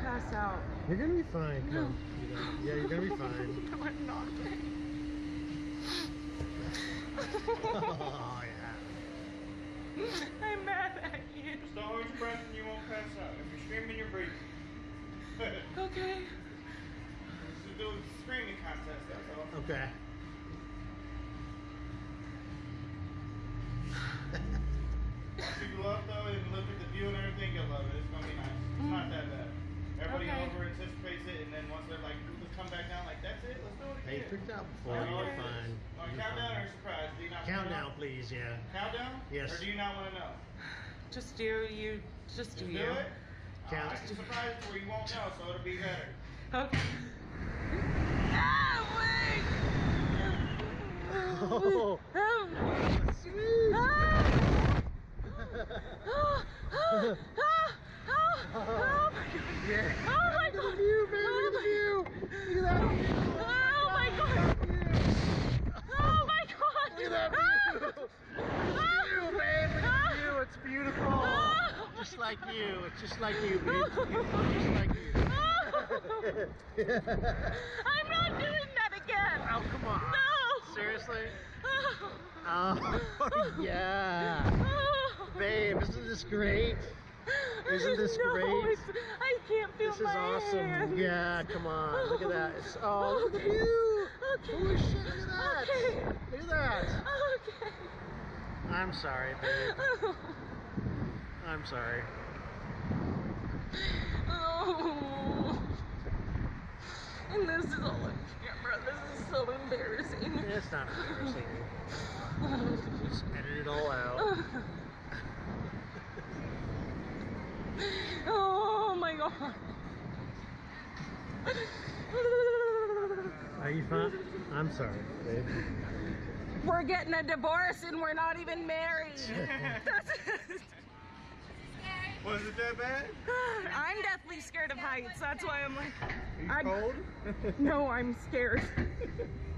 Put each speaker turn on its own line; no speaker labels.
pass out.
You're gonna be fine. Come on. Yeah, you're gonna be fine.
No, I'm not.
Oh, yeah.
I'm mad at you.
Just don't hold your breath and you won't pass out. If you're screaming, you're breathing.
Okay.
This is a screaming contest, that's all.
Okay.
If you love though and look at the view and everything, you'll love it. It's gonna be nice. It's not that bad. Everybody
Okay.
over anticipates it, and then once they're like, let's come back down, like that's it, let's do it
Hey, you
again.
freaked out before.
Okay.
You're fine.
Want to
You're
countdown
fine.
or surprise? Do you not
Countdown, please. Yeah.
Countdown?
Yes.
Or do you not want to know?
Just do you. Just do
Do
you.
it?
Count.
I can surprise it where you won't know, so it'll be better.
Okay. Ah, wait!
Oh, sweet.
Oh my god!
Yeah.
Oh my
Look at
god!
the view, man. Look at the view. Look at that view.
Oh my god! Oh my god!
Look at that view. View, babe. Look at the view. It's beautiful. Just like you. It's just like you, babe. Just like you.
I'm not doing that again!
Oh, come on.
No!
Seriously? Oh, yeah. Babe, isn't this great? Isn't this
No,
great?
I can't feel
This is
my
awesome.
hands.
Yeah, come on. Look at that. It's, oh, look at the view.
Okay.
Holy shit, look at that.
Okay.
Look at that.
Okay.
I'm sorry, babe. I'm sorry.
Oh. And this is all on camera. This is so embarrassing.
It's not embarrassing. Just edit it all out.
Oh my god.
Are you fine? I'm sorry, babe.
We're getting a divorce and we're not even married.
Was it that bad?
I'm deathly scared of heights. That's why I'm like,
Are you cold?
no, I'm scared.